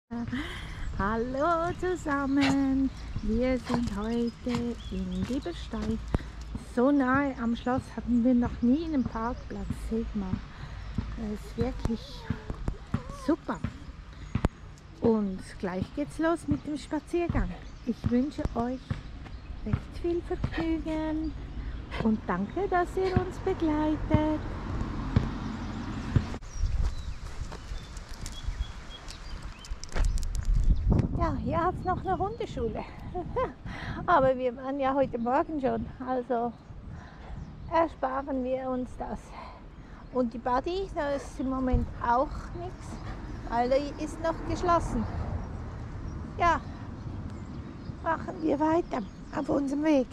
Hallo zusammen, wir sind heute in Bieberstein. So nahe am Schloss hatten wir noch nie einen Parkplatz. Seht mal, das ist wirklich super. Und gleich geht's los mit dem Spaziergang. Ich wünsche euch recht viel Vergnügen und danke, dass ihr uns begleitet. Ja, hier hat es noch eine Hundeschule. Aber wir waren ja heute Morgen schon, also ersparen wir uns das. Und die Buddy, da ist im Moment auch nichts, weil die ist noch geschlossen. Ja, machen wir weiter auf unserem Weg.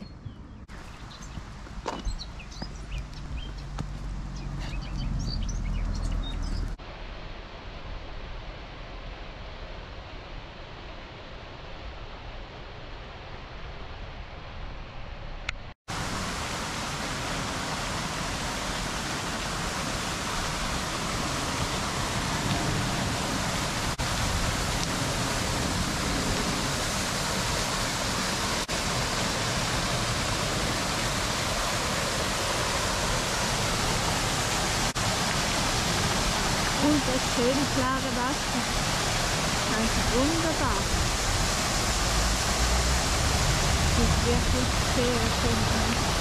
Und das schöne klare Wasser. Einfach wunderbar. Sieht wirklich sehr schön aus.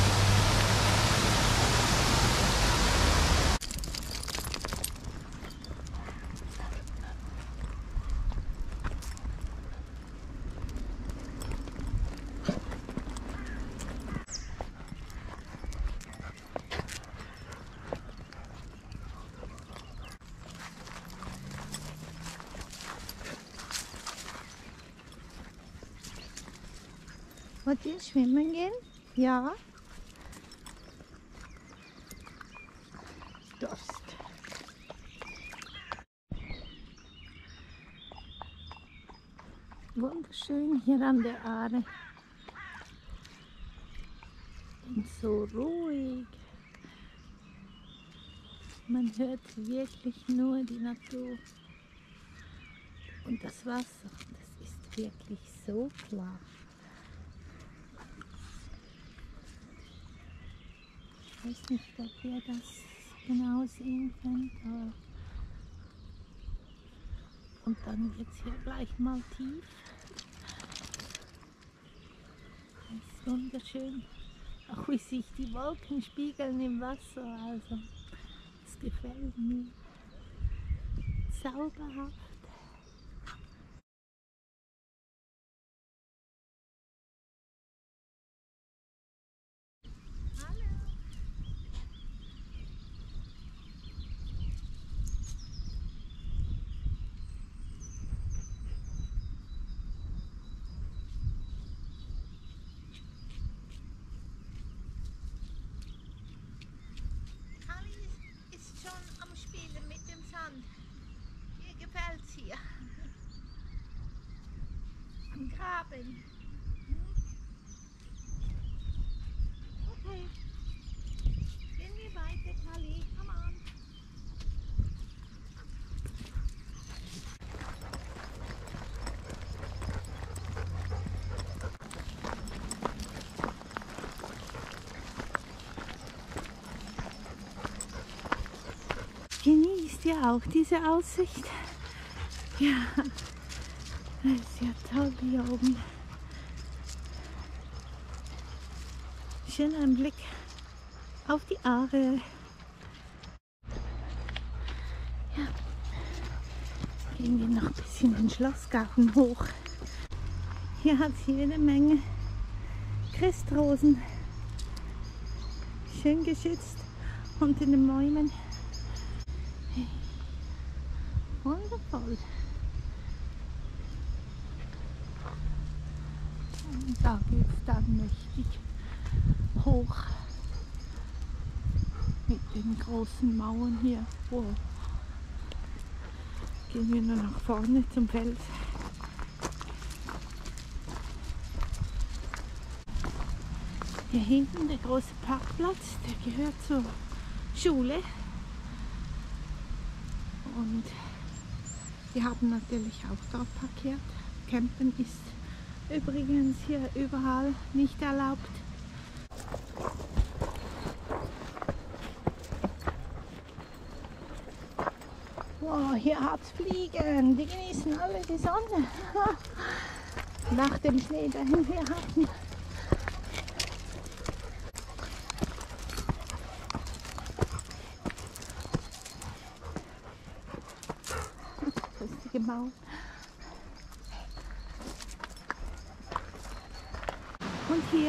Wollt ihr schwimmen gehen? Ja. Durst. Wunderschön hier an der Aare. Und so ruhig. Man hört wirklich nur die Natur. Und das Wasser, das ist wirklich so klar. Ich weiß nicht, ob ihr das genau sehen könnt, aber und dann wird es hier gleich mal tief. Das ist wunderschön. Auch wie sich die Wolken spiegeln im Wasser, also das gefällt mir. Zauberhaft. Kali ist schon am Spielen mit dem Sand. Ihr gefällt's hier. Am Graben. Okay. Gehen wir weiter, Kali. Come on. Genießt ihr auch diese Aussicht? Ja, das ist ja toll hier oben. Schön ein Blick auf die Aare. Ja, gehen wir noch ein bisschen den Schlossgarten hoch. Hier hat es jede Menge Christrosen. Schön geschützt unter den Bäumen. Hey, wundervoll. Und da geht es dann mächtig hoch mit den großen Mauern hier. Wow. Gehen wir nur nach vorne zum Fels. Hier hinten der große Parkplatz, der gehört zur Schule. Und Die haben natürlich auch dort parkiert. Campen ist übrigens hier überall nicht erlaubt. Wow, hier hat's Fliegen. Die genießen alle die Sonne. Nach dem Schnee, den wir hatten. Lustige Maus. Und hier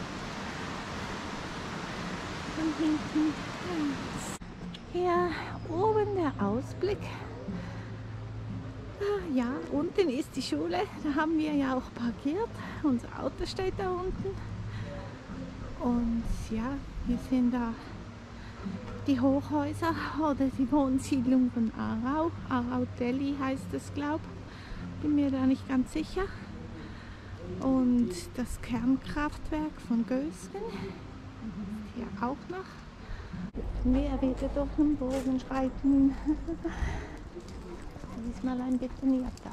von hinten. Hier oben der Ausblick. Ja, unten ist die Schule. Da haben wir ja auch parkiert. Unser Auto steht da unten. Und ja, hier sind da die Hochhäuser oder die Wohnsiedlung von Aarau. Aarau Delhi heißt es, glaube ich. Bin mir da nicht ganz sicher. Und das Kernkraftwerk von Gösgen. Hier auch noch. Wir wieder durch den Bogen schreiten. Diesmal ein betonierter.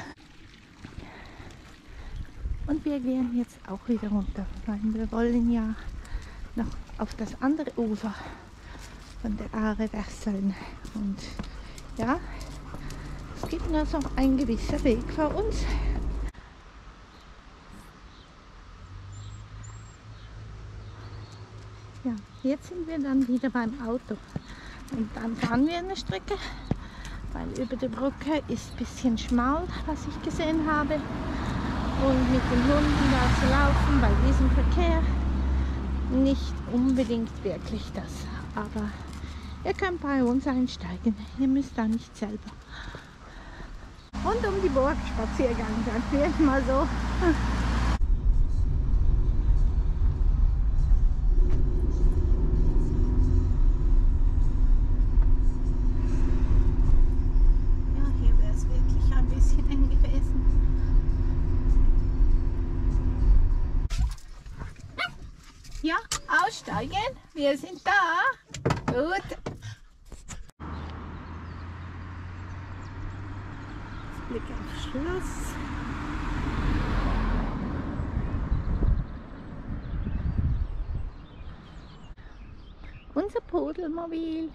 Und wir gehen jetzt auch wieder runter, weil wir wollen ja noch auf das andere Ufer von der Aare wechseln. Und ja, es gibt nur so ein gewisser Weg vor uns. Ja, jetzt sind wir dann wieder beim Auto und dann fahren wir eine Strecke, weil über die Brücke ist ein bisschen schmal, was ich gesehen habe, und mit den Hunden da zu laufen bei diesem Verkehr nicht unbedingt wirklich das, aber ihr könnt bei uns einsteigen, ihr müsst da nicht selber. Und um die Burg Spaziergang, sagen wir mal so. Ja, aussteigen. Wir sind da. Gut. Blick aufs Schloss. Unser Pudelmobil.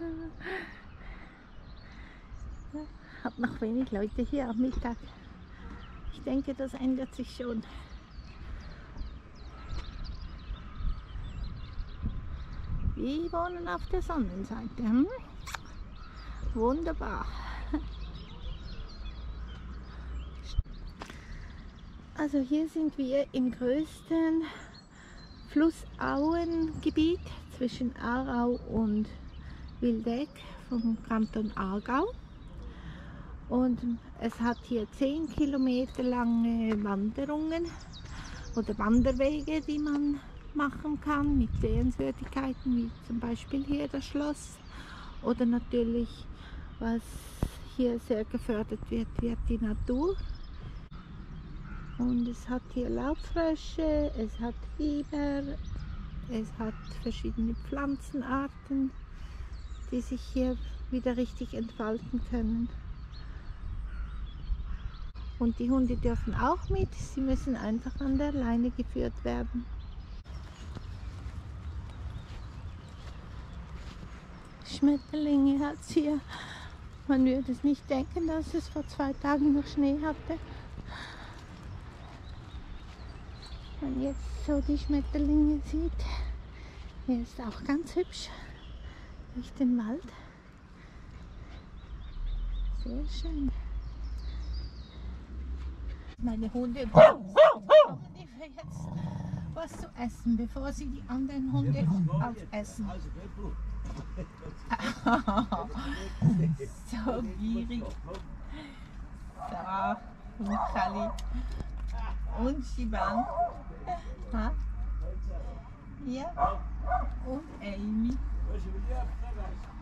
Hat noch wenig Leute hier am Mittag. Ich denke, das ändert sich schon. Wir wohnen auf der Sonnenseite. Wunderbar. Also hier sind wir im größten Flussauengebiet zwischen Aarau und Wildeck vom Kanton Aargau. Und es hat hier 10 Kilometer lange Wanderungen oder Wanderwege, die man machen kann mit Sehenswürdigkeiten, wie zum Beispiel hier das Schloss, oder natürlich, was hier sehr gefördert wird, die Natur. Und es hat hier Laubfrösche, es hat Biber, es hat verschiedene Pflanzenarten, die sich hier wieder richtig entfalten können. Und die Hunde dürfen auch mit, sie müssen einfach an der Leine geführt werden. Schmetterlinge hat es hier. Man würde es nicht denken, dass es vor 2 Tagen noch Schnee hatte. Wenn man jetzt so die Schmetterlinge sieht, hier ist auch ganz hübsch durch den Wald. Sehr schön. Meine Hunde brauchen jetzt was zu essen, bevor sie die anderen Hunde aufessen. So gierig. Da, und Kali und Shiban. Ja, und Amy.